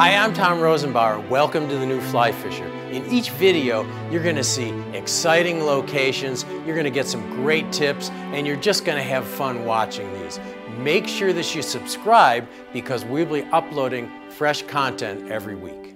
Hi, I'm Tom Rosenbauer. Welcome to the New Fly Fisher. In each video, you're going to see exciting locations, you're going to get some great tips, and you're just going to have fun watching these. Make sure that you subscribe because we'll be uploading fresh content every week.